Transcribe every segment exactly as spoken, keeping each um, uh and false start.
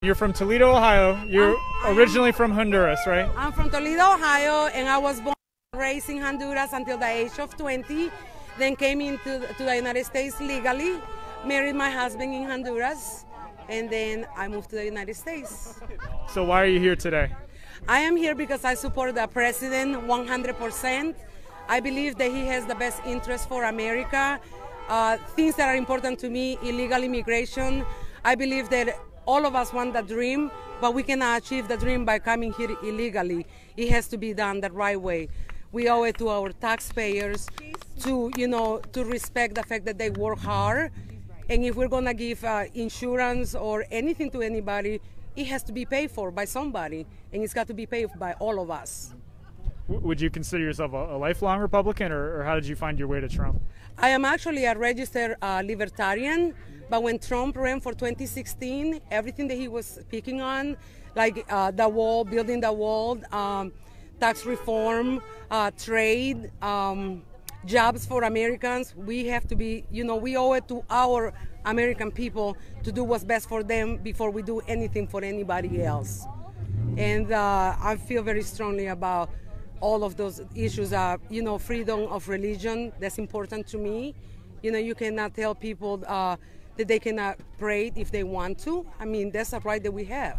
You're from Toledo, Ohio. You're I'm, originally from Honduras, right? I'm from Toledo, Ohio, and I was born and raised in Honduras until the age of twenty. Then came into to the United States legally, married my husband in Honduras, and then I moved to the United States. So why are you here today? I am here because I support the president one hundred percent. I believe that he has the best interest for America. Uh, things that are important to me, illegal immigration. I believe that all of us want the dream, but we cannot achieve the dream by coming here illegally. It has to be done the right way. We owe it to our taxpayers to, you know, to respect the fact that they work hard. And if we're gonna give uh, insurance or anything to anybody, it has to be paid for by somebody, and it's got to be paid by all of us. Would you consider yourself a, a lifelong Republican, or, or how did you find your way to Trump? I am actually a registered uh, libertarian, but when Trump ran for twenty sixteen, everything that he was speaking on, like uh, the wall, building the wall, um, tax reform, uh, trade, um, jobs for Americans, we have to be, you know, we owe it to our American people to do what's best for them before we do anything for anybody else. And uh, I feel very strongly about all of those issues. Uh, you know, freedom of religion, that's important to me. You know, you cannot tell people uh, that they cannot pray if they want to. I mean, that's a right that we have.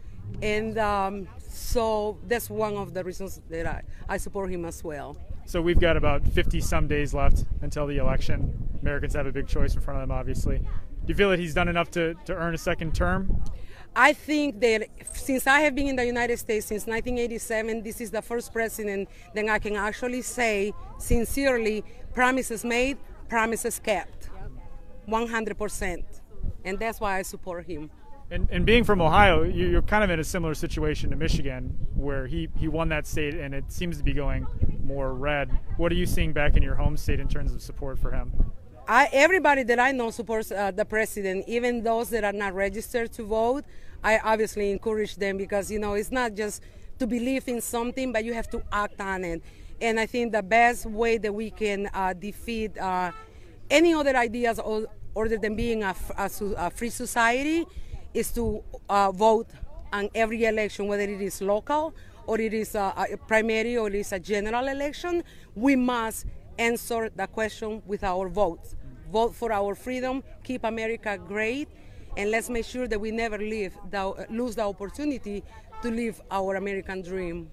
And um, so that's one of the reasons that I, I support him as well. So we've got about fifty some days left until the election. Americans have a big choice in front of them, obviously. Do you feel that he's done enough to, to earn a second term? I think that since I have been in the United States since nineteen eighty-seven, this is the first president that I can actually say sincerely, promises made, promises kept, one hundred percent. And that's why I support him. And, and being from Ohio, you're kind of in a similar situation to Michigan, where he, he won that state and it seems to be going more red. What are you seeing back in your home state in terms of support for him? I, everybody that I know supports uh, the president, even those that are not registered to vote. I obviously encourage them because, you know, it's not just to believe in something, but you have to act on it. And I think the best way that we can uh, defeat uh, any other ideas other than being a, a, a free society is to uh, vote on every election, whether it is local or it is a, a primary or it is a general election. We must answer the question with our votes. Vote for our freedom, keep America great, and let's make sure that we never leave the, lose the opportunity to live our American dream.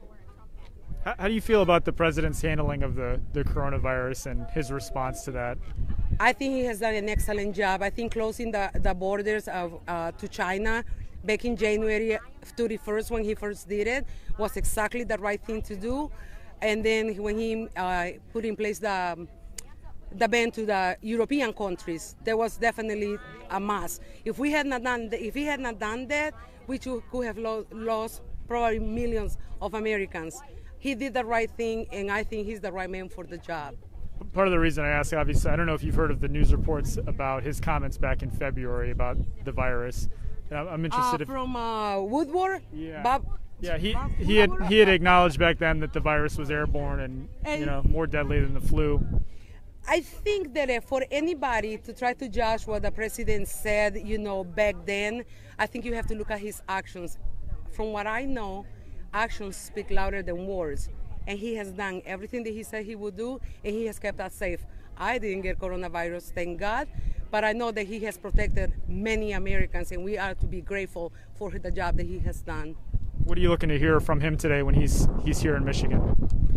How, how do you feel about the president's handling of the, the coronavirus and his response to that? I think he has done an excellent job. I think closing the, the borders of, uh, to China back in January thirty-first when he first did it was exactly the right thing to do. And then when he uh, put in place the, the ban to the European countries, there was definitely a must. If we had not done, if he had not done that, we could have lo lost probably millions of Americans. He did the right thing, and I think he's the right man for the job. Part of the reason I ask, obviously, I don't know if you've heard of the news reports about his comments back in February about the virus. And I'm interested uh, if, from uh, Woodward. Yeah. Bob, Yeah, he he had he had acknowledged back then that the virus was airborne and, and you know, more deadly than the flu. I think that uh, for anybody to try to judge what the president said, you know, back then, I think you have to look at his actions. From what I know, actions speak louder than words, and he has done everything that he said he would do, and he has kept us safe. I didn't get coronavirus, thank God, but I know that he has protected many Americans, and we are to be grateful for the job that he has done. What are you looking to hear from him today when he's he's here in Michigan?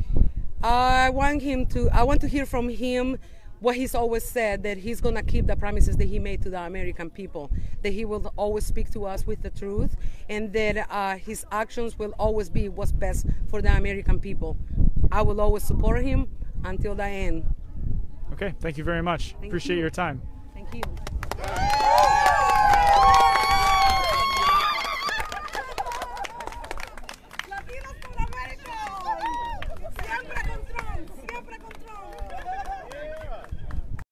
I want him to. I want to hear from him what he's always said, that he's going to keep the promises that he made to the American people, that he will always speak to us with the truth, and that uh, his actions will always be what's best for the American people. I will always support him until the end. Okay, thank you very much. Thank Appreciate you. your time. Thank you.